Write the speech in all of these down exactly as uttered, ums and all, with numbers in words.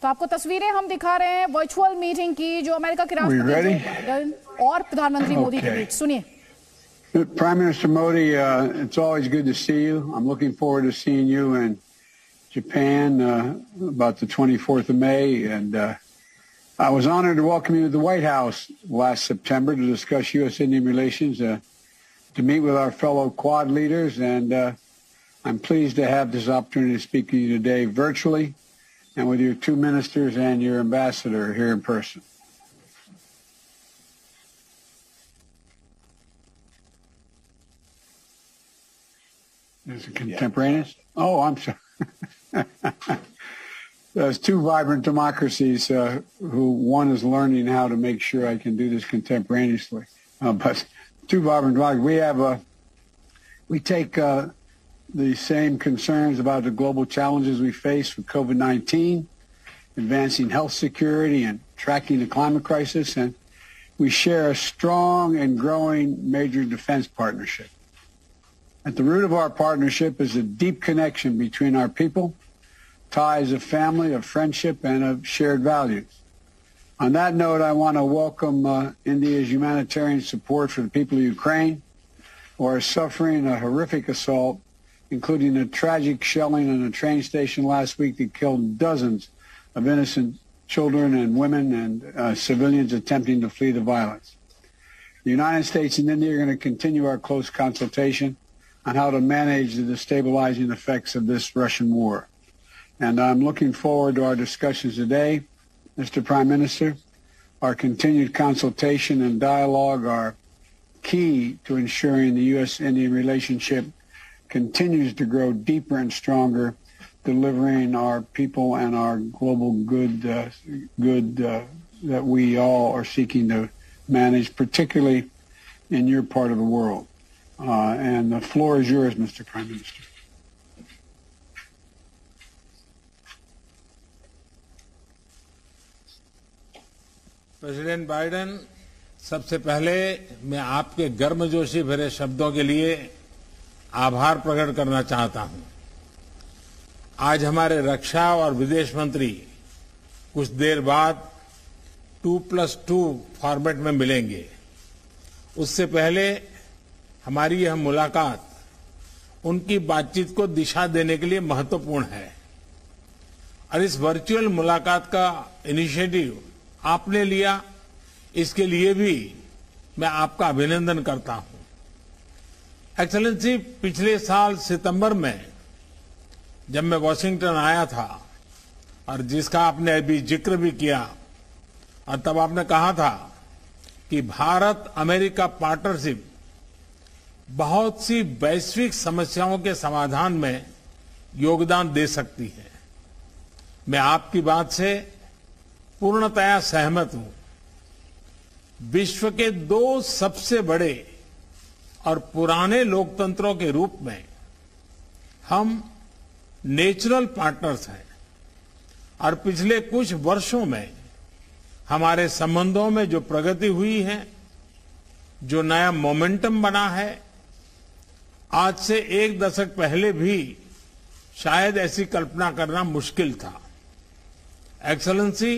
तो आपको तस्वीरें हम दिखा रहे हैं वर्चुअल मीटिंग की जो अमेरिका के राष्ट्रपति और प्रधानमंत्री मोदी के बीच। सुनिए। Prime Minister Modi, uh, it's always good to see you. I'm looking forward to seeing you in Japan uh, about the twenty-fourth of May. And uh, I was honored to welcome you to the White House last September to discuss U S Indian relations, uh, to meet with our fellow Quad leaders. And uh, I'm pleased to have this opportunity to speak to you today virtually and with your two ministers and your ambassador here in person. Is it contemporaneous? Yeah. Oh, I'm sorry. There's two vibrant democracies uh, who one is learning how to make sure I can do this contemporaneously. Uh, but two vibrant democracies. We have a, we take uh, the same concerns about the global challenges we face with COVID nineteen, advancing health security and tracking the climate crisis, and we share a strong and growing major defense partnership. At the root of our partnership is a deep connection between our people, ties of family, of friendship, and of shared values. On that note, I want to welcome uh, India's humanitarian support for the people of Ukraine, who are suffering a horrific assault, including a tragic shelling on a train station last week that killed dozens of innocent children and women and uh, civilians attempting to flee the violence. The United States and India are going to continue our close consultation on how to manage the destabilizing effects of this Russian war. And I'm looking forward to our discussions today, Mister Prime Minister. Our continued consultation and dialogue are key to ensuring the U S Indian relationship continues to grow deeper and stronger, delivering our people and our global good, uh, good uh, that we all are seeking to manage, particularly in your part of the world. Uh, and the floor is yours, Mister Prime Minister. President Biden, सबसे पहले मैं आपके गर्मजोशी भरे शब्दों के लिए आभार प्रकट करना चाहता हूं। आज हमारे रक्षा और विदेश मंत्री कुछ देर बाद टू प्लस टू फॉर्मेट में मिलेंगे। उससे पहले हमारी यह मुलाकात उनकी बातचीत को दिशा देने के लिए महत्वपूर्ण है और इस वर्चुअल मुलाकात का इनिशिएटिव आपने लिया, इसके लिए भी मैं आपका अभिनंदन करता हूं। एक्सेलेंसी, पिछले साल सितंबर में जब मैं वॉशिंगटन आया था और जिसका आपने अभी जिक्र भी किया, और तब आपने कहा था कि भारत अमेरिका पार्टनरशिप बहुत सी वैश्विक समस्याओं के समाधान में योगदान दे सकती है। मैं आपकी बात से पूर्णतया सहमत हूं। विश्व के दो सबसे बड़े और पुराने लोकतंत्रों के रूप में हम नेचुरल पार्टनर्स हैं और पिछले कुछ वर्षों में हमारे संबंधों में जो प्रगति हुई है, जो नया मोमेंटम बना है, आज से एक दशक पहले भी शायद ऐसी कल्पना करना मुश्किल था। एक्सेलेंसी,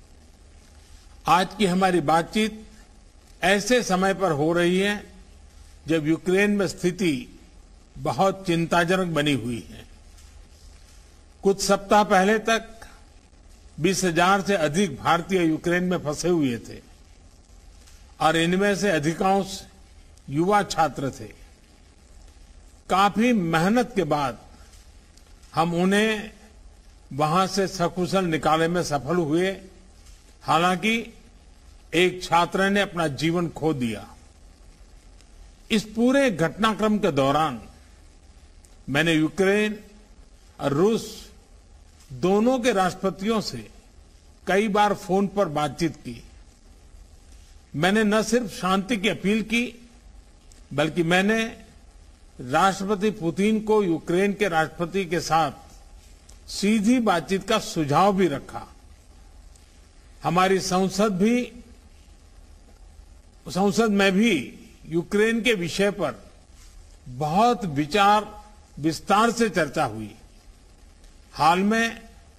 आज की हमारी बातचीत ऐसे समय पर हो रही है जब यूक्रेन में स्थिति बहुत चिंताजनक बनी हुई है। कुछ सप्ताह पहले तक बीस हजार से अधिक भारतीय यूक्रेन में फंसे हुए थे और इनमें से अधिकांश युवा छात्र थे। काफी मेहनत के बाद हम उन्हें वहां से सकुशल निकालने में सफल हुए। हालांकि एक छात्र ने अपना जीवन खो दिया। इस पूरे घटनाक्रम के दौरान मैंने यूक्रेन और रूस दोनों के राष्ट्रपतियों से कई बार फोन पर बातचीत की। मैंने न सिर्फ शांति की अपील की, बल्कि मैंने राष्ट्रपति पुतिन को यूक्रेन के राष्ट्रपति के साथ सीधी बातचीत का सुझाव भी रखा। हमारी संसद भी संसद में भी यूक्रेन के विषय पर बहुत विचार विस्तार से चर्चा हुई। हाल में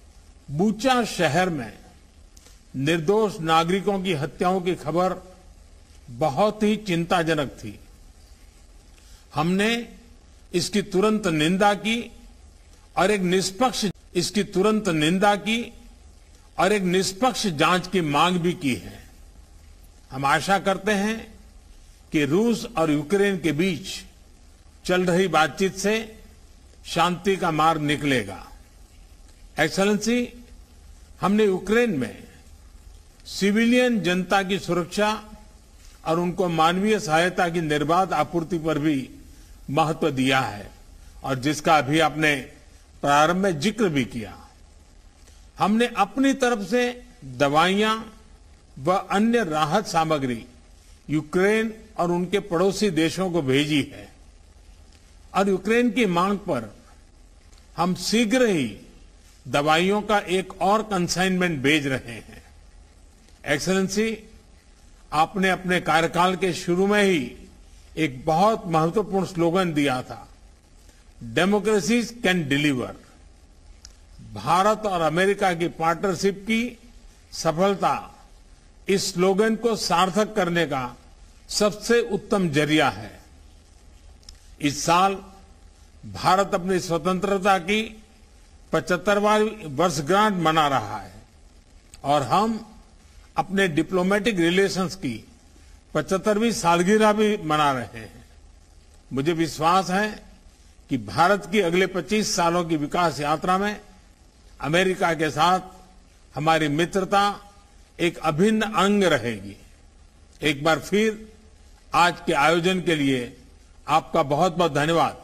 बूचा शहर में निर्दोष नागरिकों की हत्याओं की खबर बहुत ही चिंताजनक थी। हमने इसकी तुरंत निंदा की और एक निष्पक्ष इसकी तुरंत निंदा की और एक निष्पक्ष जांच की मांग भी की है। हम आशा करते हैं कि रूस और यूक्रेन के बीच चल रही बातचीत से शांति का मार्ग निकलेगा। एक्सेलेंसी, हमने यूक्रेन में सिविलियन जनता की सुरक्षा और उनको मानवीय सहायता की निर्बाध आपूर्ति पर भी महत्व दिया है और जिसका अभी आपने प्रारंभ में जिक्र भी किया। हमने अपनी तरफ से दवाइयां व अन्य राहत सामग्री यूक्रेन और उनके पड़ोसी देशों को भेजी है और यूक्रेन की मांग पर हम शीघ्र ही दवाइयों का एक और कंसाइनमेंट भेज रहे हैं। एक्सेलेंसी, आपने अपने कार्यकाल के शुरू में ही एक बहुत महत्वपूर्ण स्लोगन दिया था, डेमोक्रेसी कैन डिलीवर। भारत और अमेरिका की पार्टनरशिप की सफलता इस स्लोगन को सार्थक करने का सबसे उत्तम जरिया है। इस साल भारत अपनी स्वतंत्रता की पचहत्तरवीं वर्षगांठ मना रहा है और हम अपने डिप्लोमेटिक रिलेशंस की पचहत्तरवीं सालगिरह भी मना रहे हैं। मुझे विश्वास है कि भारत की अगले पच्चीस सालों की विकास यात्रा में अमेरिका के साथ हमारी मित्रता एक अभिन्न अंग रहेगी। एक बार फिर आज के आयोजन के लिए आपका बहुत बहुत धन्यवाद।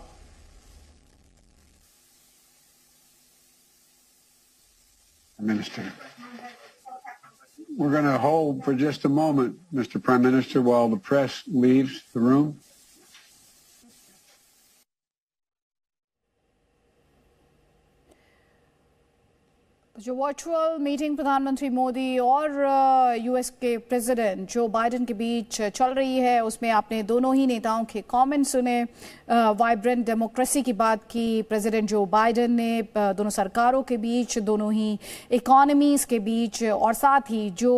Minister, we're going to hold for just a moment, Mister Prime Minister, while the press leaves the room. जो वर्चुअल मीटिंग प्रधानमंत्री मोदी और यूएस के प्रेसिडेंट जो बाइडेन के बीच चल रही है, उसमें आपने दोनों ही नेताओं के कमेंट सुने। वाइब्रेंट डेमोक्रेसी की बात की प्रेसिडेंट जो बाइडेन ने, दोनों सरकारों के बीच, दोनों ही इकोनॉमीज के बीच, और साथ ही जो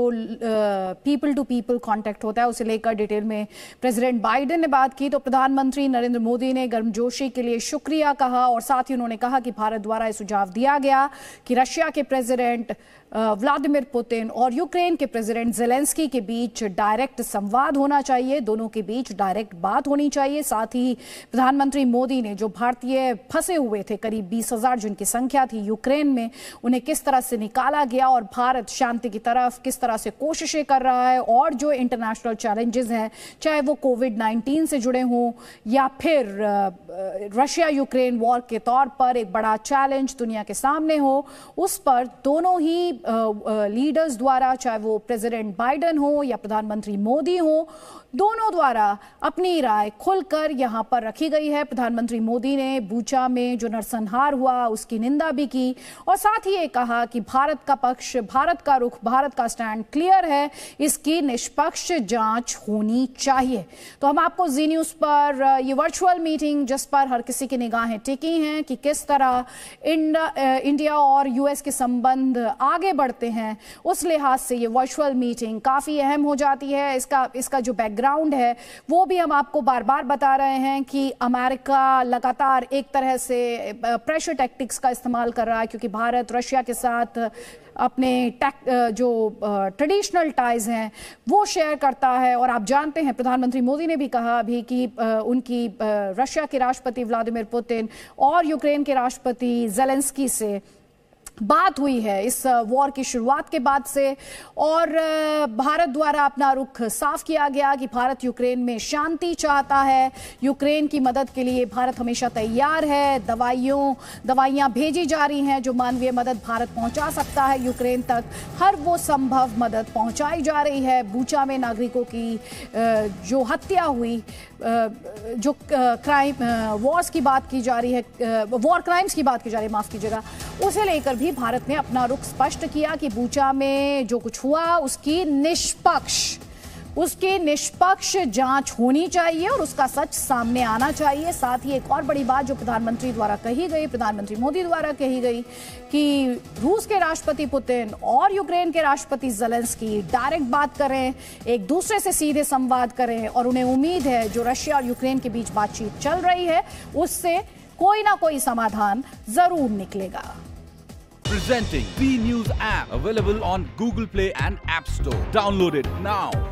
पीपल टू पीपल कांटेक्ट होता है उसे लेकर डिटेल में प्रेसिडेंट बाइडेन ने बात की। तो प्रधानमंत्री नरेंद्र मोदी ने गर्मजोशी के लिए शुक्रिया कहा और साथ ही उन्होंने कहा कि भारत द्वारा यह सुझाव दिया गया कि रशिया के प्रेसिडेंट व्लादिमीर पुतिन और यूक्रेन के प्रेसिडेंट ज़ेलेंस्की के बीच डायरेक्ट संवाद होना चाहिए, दोनों के बीच डायरेक्ट बात होनी चाहिए। साथ ही प्रधानमंत्री मोदी ने जो भारतीय फंसे हुए थे, करीब बीस हजार जिनकी संख्या थी यूक्रेन में, उन्हें किस तरह से निकाला गया और भारत शांति की तरफ किस तरह से कोशिशें कर रहा है, और जो इंटरनेशनल चैलेंजेस हैं, चाहे वो कोविड नाइन्टीन से जुड़े हों या फिर रशिया यूक्रेन वॉर के तौर पर एक बड़ा चैलेंज दुनिया के सामने हो, उस पर दोनों ही लीडर्स द्वारा, चाहे वो प्रेसिडेंट बाइडेन हो या प्रधानमंत्री मोदी हो, दोनों द्वारा अपनी राय खुलकर यहां पर रखी गई है। प्रधानमंत्री मोदी ने बूचा में जो नरसंहार हुआ उसकी निंदा भी की और साथ ही ये कहा कि भारत का पक्ष, भारत का रुख, भारत का स्टैंड क्लियर है, इसकी निष्पक्ष जांच होनी चाहिए। तो हम आपको जी न्यूज पर ये वर्चुअल मीटिंग जिस पर हर किसी की निगाहें टिकी हैं कि किस तरह इंडिया और यूएस के संबंध आगे बढ़ते हैं, उस लिहाज से ये वर्चुअल मीटिंग काफी अहम हो जाती है। इसका इसका जो बैकग्राउंड है वो भी हम आपको बार बार बता रहे हैं कि अमेरिका लगातार एक तरह से प्रेशर टैक्टिक्स का इस्तेमाल कर रहा है, क्योंकि भारत रशिया के साथ अपने जो ट्रेडिशनल टाइज हैं वो शेयर करता है। और आप जानते हैं प्रधानमंत्री मोदी ने भी कहा अभी कि उनकी रशिया के राष्ट्रपति व्लादिमीर पुतिन और यूक्रेन के राष्ट्रपति ज़ेलेंस्की से बात हुई है इस वॉर की शुरुआत के बाद से, और भारत द्वारा अपना रुख साफ किया गया कि भारत यूक्रेन में शांति चाहता है, यूक्रेन की मदद के लिए भारत हमेशा तैयार है। दवाइयों दवाइयां भेजी जा रही हैं, जो मानवीय मदद भारत पहुंचा सकता है यूक्रेन तक, हर वो संभव मदद पहुंचाई जा रही है। बूचा में नागरिकों की जो हत्या हुई, जो क्राइम वॉर्स की बात की जा रही है, वॉर क्राइम्स की बात की जा रही है, माफ कीजिएगा, उसे लेकर भी भारत ने अपना रुख स्पष्ट किया कि बूचा में जो कुछ हुआ उसकी निष्पक्ष उसकी निष्पक्ष जांच होनी चाहिए और उसका सच सामने आना चाहिए। साथ ही एक और बड़ी बात जो प्रधानमंत्री द्वारा कही गई, प्रधानमंत्री मोदी द्वारा कही गई कि रूस के राष्ट्रपति पुतिन और यूक्रेन के राष्ट्रपति ज़ेलेंस्की डायरेक्ट बात करें, एक दूसरे से सीधे संवाद करें और उन्हें उम्मीद है जो रशिया और यूक्रेन के बीच बातचीत चल रही है उससे कोई ना कोई समाधान जरूर निकलेगा। Presenting V News app available on Google Play and App Store. Download it now.